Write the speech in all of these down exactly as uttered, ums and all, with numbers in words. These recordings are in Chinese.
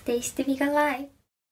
Taste to be alive.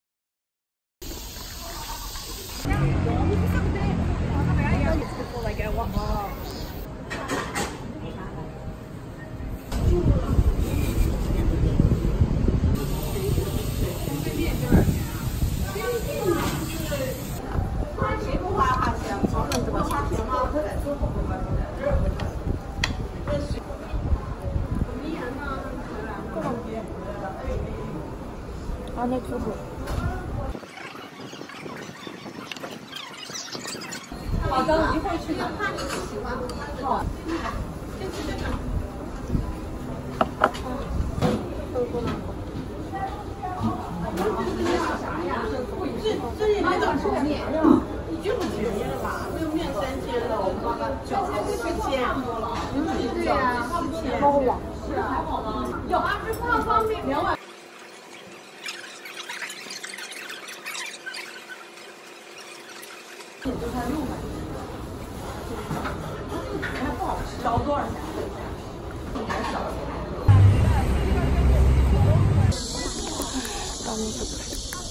안에 두부.好的，一会儿去的。好。先吃这个。豆腐吗？啥呀？这这里面的是面呀，已经很便宜了吧？这个面三千了，我们刚刚饺子四千。对呀，四千。包了。是啊，还好吗？有啊，这放方便两碗。 你就看肉吧，还不好吃，少多少钱？还少。到那个。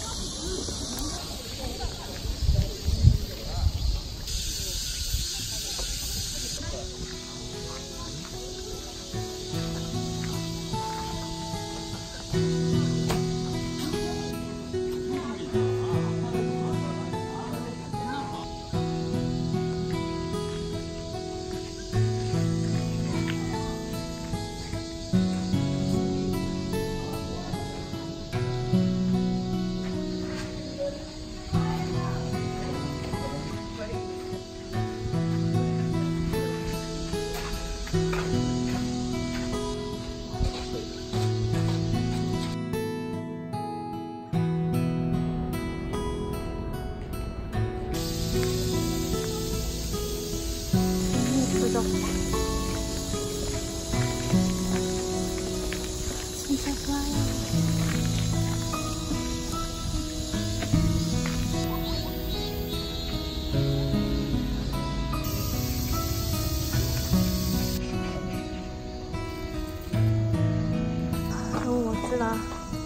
青菜花呀！哦，我知道。